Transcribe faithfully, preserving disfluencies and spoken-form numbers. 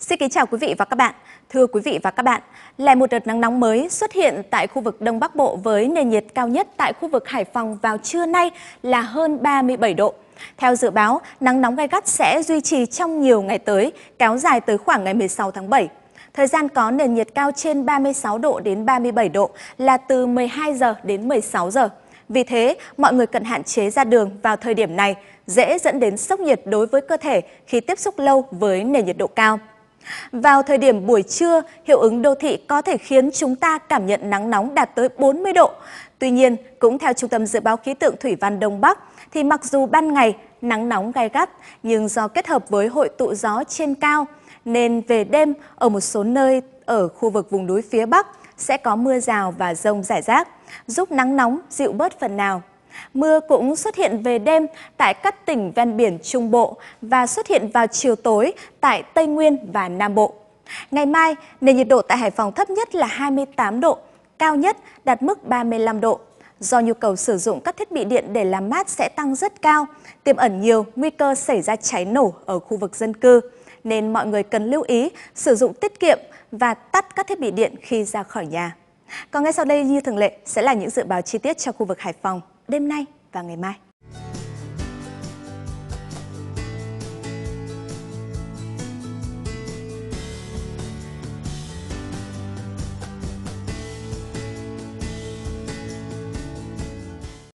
Xin kính chào quý vị và các bạn. Thưa quý vị và các bạn, lại một đợt nắng nóng mới xuất hiện tại khu vực Đông Bắc Bộ với nền nhiệt cao nhất tại khu vực Hải Phòng vào trưa nay là hơn ba mươi bảy độ. Theo dự báo, nắng nóng gay gắt sẽ duy trì trong nhiều ngày tới, kéo dài tới khoảng ngày mười sáu tháng bảy. Thời gian có nền nhiệt cao trên ba mươi sáu độ đến ba mươi bảy độ là từ mười hai giờ đến mười sáu giờ. Vì thế, mọi người cần hạn chế ra đường vào thời điểm này, dễ dẫn đến sốc nhiệt đối với cơ thể khi tiếp xúc lâu với nền nhiệt độ cao. Vào thời điểm buổi trưa, hiệu ứng đô thị có thể khiến chúng ta cảm nhận nắng nóng đạt tới bốn mươi độ. Tuy nhiên, cũng theo Trung tâm Dự báo Khí tượng Thủy văn Đông Bắc, thì mặc dù ban ngày nắng nóng gay gắt, nhưng do kết hợp với hội tụ gió trên cao, nên về đêm ở một số nơi ở khu vực vùng núi phía Bắc sẽ có mưa rào và dông rải rác, giúp nắng nóng dịu bớt phần nào. Mưa cũng xuất hiện về đêm tại các tỉnh ven biển Trung Bộ và xuất hiện vào chiều tối tại Tây Nguyên và Nam Bộ. Ngày mai, nền nhiệt độ tại Hải Phòng thấp nhất là hai mươi tám độ, cao nhất đạt mức ba mươi lăm độ. Do nhu cầu sử dụng các thiết bị điện để làm mát sẽ tăng rất cao, tiềm ẩn nhiều nguy cơ xảy ra cháy nổ ở khu vực dân cư, nên mọi người cần lưu ý sử dụng tiết kiệm và tắt các thiết bị điện khi ra khỏi nhà. Còn ngay sau đây như thường lệ sẽ là những dự báo chi tiết cho khu vực Hải Phòng đêm nay và ngày mai.